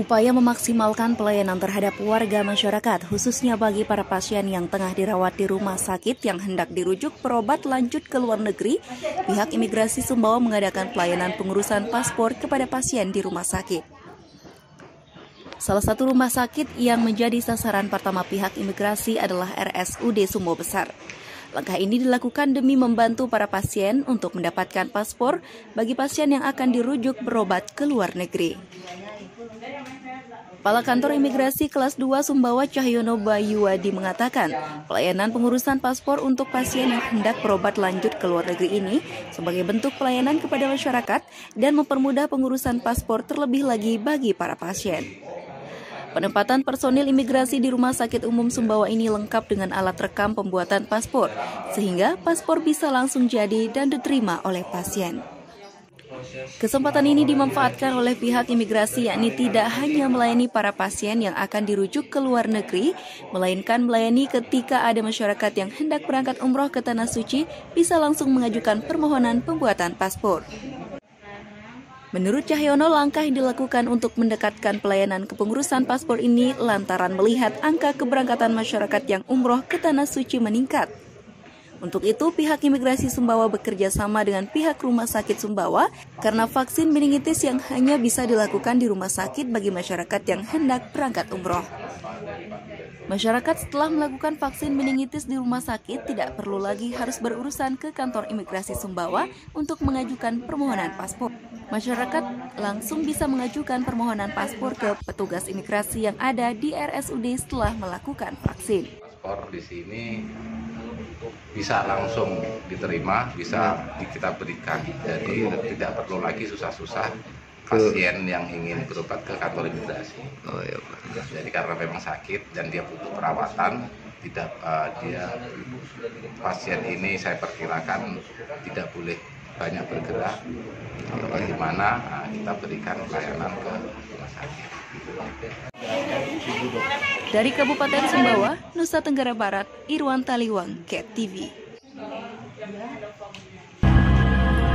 Upaya memaksimalkan pelayanan terhadap warga masyarakat, khususnya bagi para pasien yang tengah dirawat di rumah sakit yang hendak dirujuk berobat lanjut ke luar negeri, pihak imigrasi Sumbawa mengadakan pelayanan pengurusan paspor kepada pasien di rumah sakit. Salah satu rumah sakit yang menjadi sasaran pertama pihak imigrasi adalah RSUD Sumbawa Besar. Langkah ini dilakukan demi membantu para pasien untuk mendapatkan paspor bagi pasien yang akan dirujuk berobat ke luar negeri. Kepala Kantor Imigrasi Kelas 2 Sumbawa Cahyono Bayuwadi mengatakan, pelayanan pengurusan paspor untuk pasien yang hendak berobat lanjut ke luar negeri ini sebagai bentuk pelayanan kepada masyarakat dan mempermudah pengurusan paspor terlebih lagi bagi para pasien. Penempatan personil imigrasi di Rumah Sakit Umum Sumbawa ini lengkap dengan alat rekam pembuatan paspor, sehingga paspor bisa langsung jadi dan diterima oleh pasien. Kesempatan ini dimanfaatkan oleh pihak imigrasi, yakni tidak hanya melayani para pasien yang akan dirujuk ke luar negeri, melainkan melayani ketika ada masyarakat yang hendak berangkat umroh ke Tanah Suci bisa langsung mengajukan permohonan pembuatan paspor. Menurut Cahyono, langkah yang dilakukan untuk mendekatkan pelayanan kepengurusan paspor ini lantaran melihat angka keberangkatan masyarakat yang umroh ke Tanah Suci meningkat. Untuk itu, pihak imigrasi Sumbawa bekerja sama dengan pihak Rumah Sakit Sumbawa karena vaksin meningitis yang hanya bisa dilakukan di rumah sakit bagi masyarakat yang hendak berangkat umroh. Masyarakat setelah melakukan vaksin meningitis di rumah sakit tidak perlu lagi harus berurusan ke kantor imigrasi Sumbawa untuk mengajukan permohonan paspor. Masyarakat langsung bisa mengajukan permohonan paspor ke petugas imigrasi yang ada di RSUD setelah melakukan vaksin. Paspor di sini bisa langsung diterima, bisa kita berikan. Jadi tidak perlu lagi susah-susah pasien yang ingin berobat ke kantor imigrasi. Jadi karena memang sakit dan dia butuh perawatan, pasien ini saya perkirakan tidak boleh banyak bergerak atau bagaimana, kita berikan pelayanan ke rumah sakit. Dari Kabupaten Sumbawa, Nusa Tenggara Barat, Irwan Taliwang, KET TV.